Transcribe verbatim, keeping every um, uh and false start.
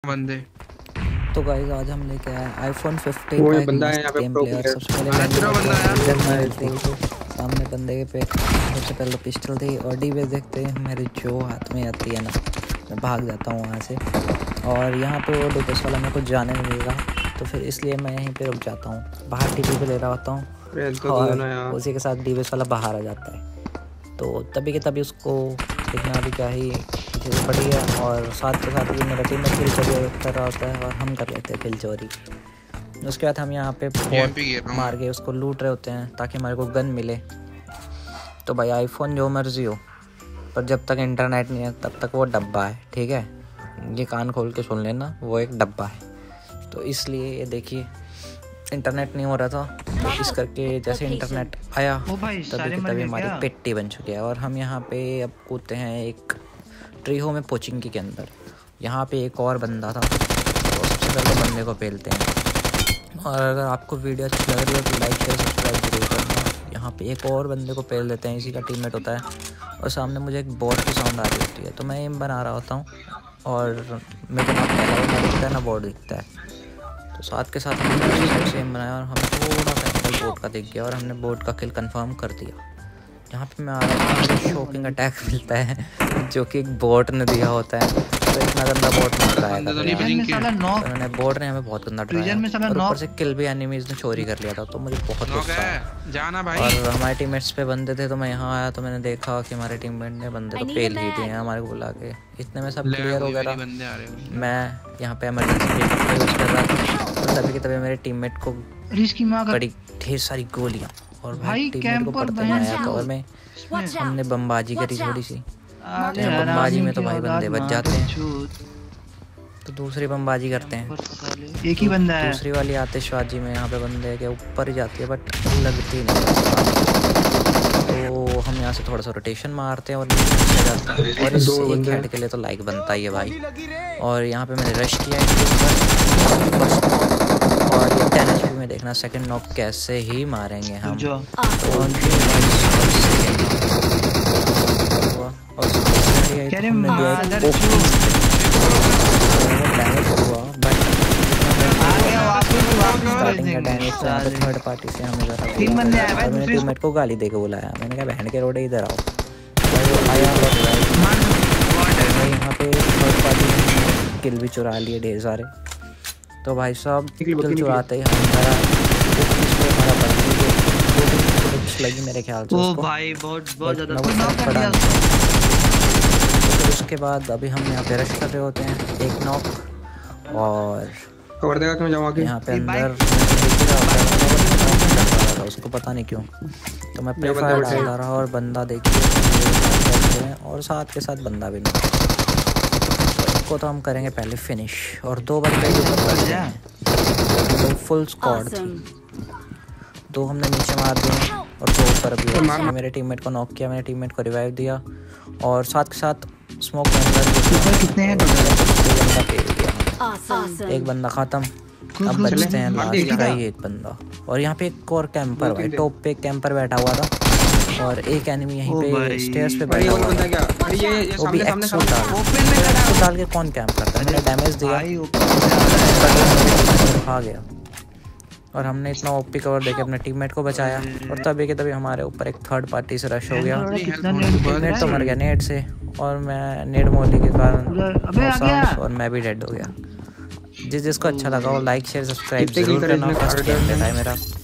बंदे। तो गाइस आज हम लेके आए आईफोन फिफ्टीन वो का ये एक बंदा है मस्त यहाँ पे गेम प्रो प्ले। और प्लेयर। सबसे पहले अरे तेरा बंदा है सामने बंदे के पे सबसे पहले पिस्टल थी और डी बेस देखते हैं मेरे जो हाथ में आती है ना, मैं भाग जाता हूँ वहाँ से। और यहाँ पे वो डी बेस वाला मेरे को जाने नहीं देगा, तो फिर इसलिए मैं यहीं पे रुक जाता हूँ, बाहर टीवी पे ले रहा होता हूँ और उसी के साथ डी बेस वाला बाहर आ जाता है। तो तभी के तभी उसको इतना भी क्या ही चीज़ें पड़ी है। और साथ के साथ भी मेरा टीम किल चोरी कर रहा होता है और हम कर लेते हैं किल चोरी। उसके बाद हम यहाँ पे मार के उसको लूट रहे होते हैं ताकि हमारे को गन मिले। तो भाई आईफोन जो मर्जी हो, पर जब तक इंटरनेट नहीं है तब तक वो डब्बा है, ठीक है। ये कान खोल के सुन लेना, वो एक डब्बा है। तो इसलिए ये देखिए इंटरनेट नहीं हो रहा था, तो इस करके जैसे इंटरनेट आया तभी के तभी हमारी पेट्टी बन चुकी है। और हम यहाँ पे अब कूदते हैं एक ट्रीहो में पोचिंग के अंदर। यहाँ पे एक और बंदा था, तो सबसे पहले बंदे को पेलते हैं। और अगर आपको वीडियो अच्छी लग रही है तो लाइक शेयर सब्सक्राइब जरूर करना। यहाँ पे एक और बंदे को पेल देते हैं, इसी का टीममेट होता है। और सामने मुझे एक बोर्ड की साउंड आ रही होती है, तो मैं एम बना रहा होता हूँ और मेरे को ना पहला दिखता है ना बोर्ड दिखता है। तो साथ के साथ हमने सेम बनाया और हमें थोड़ा सा एंगल बोर्ड का दिख गया और हमने बोर्ड का किल कंफर्म कर दिया। यहाँ पे मैं आ रहा हूँ, मुझे शॉकिंग अटैक मिलता है जो कि एक बोट ने दिया होता है। तो इतना गंदा बोट ने डराया था, तो उन्होंने बोट ने हमें बहुत गंदा डराया और ऊपर से किल भी एनिमीज ने चोरी कर लिया था। तो मुझे बहुत गुस्सा आया। और हमारे टीममेट्स पे बंदे थे, तो मैं यहाँ आया तो मैंने देखा कि हमारे टीममेट ने बंदे को पेल ही दिए हैं हमारे को बुला के। इतने में सब क्लियर हो गया था। मैं यहाँ पे इमरजेंसी यूज कर रहा था और तभी के तभी मेरे टीममेट को बड़ी ढेर सारी गोलियाँ और भाई टीममेट को पड़ते नहीं आया कवर में। हमने बमबाजी करी थोड़ी सी, बमबाजी में तो भाई बंदे बच जाते हैं। तो दूसरी बमबाजी करते हैं, एक ही बंदा है। दूसरी वाली आतिशबाजी में यहाँ पे बंदे के ऊपर ही जाती है बट लगती नहीं। तो हम यहाँ से थोड़ा सा रोटेशन मारते हैं और नीचे जाते हैं। और इस एक हेड के लिए तो लाइक बनता ही है भाई। और यहाँ पे मैंने रश किया और ये टेन एच पी में देखना सेकंड नॉक कैसे ही मारेंगे हम। थर्ड पार्टी से हमें मैंने टीममेट को गाली देके बुलाया। मैंने कहा बहन के रोडे इधर आओ। यहाँ पे थर्ड पार्टी किल भी चुरा लिए ढेर सारे। तो भाई साहब किल चुराते ही हमारा लगी मेरे ख्याल से उसको। भाई बहुत बहुत ज़्यादा। फिर उसके बाद अभी हम यहाँ पे रश कर रहे होते हैं, एक नॉक और कवर देगा कि मैं जाऊँ आगे। यहाँ पे अंदर उसको पता नहीं क्यों, तो मैं प्ले फायर डाल रहा और बंदा देखिए और साथ के साथ बंदा भी नहीं। को तो हम करेंगे पहले फिनिश। और दो बंदे तो फुल स्क्वाड थी, दो हमने नीचे मार दिए और दो ऊपर भी। मेरे टीममेट को नॉक किया, मेरे टीममेट को रिवाइव दिया और साथ के साथ स्मोक के अंदर कितने हैं एक बंदा खत्म। अब बचते हैं लास्ट का ही एक बंदा। और यहाँ पे एक और कैंपर भाई, टॉप पे कैंपर बैठा हुआ था और एक एनिमी यहीं पे स्टेयर्स पे बैठा हुआ था। वो भी एक्सो डाल डाल के कौन कैंप करता है। मैंने डैमेज दिया, आ गया और हमने इतना ओपी कवर देके अपने टीममेट को बचाया। और तभी के तभी हमारे ऊपर एक थर्ड पार्टी से रश हो गया। टीममेट तो मर गया नेट से और मैं नेट मोली के कारण और मैं भी डेड हो गया। जिस जिसको अच्छा लगा वो लाइक शेयर सब्सक्राइब जरूर करना। फर्स्ट गेम है मेरा।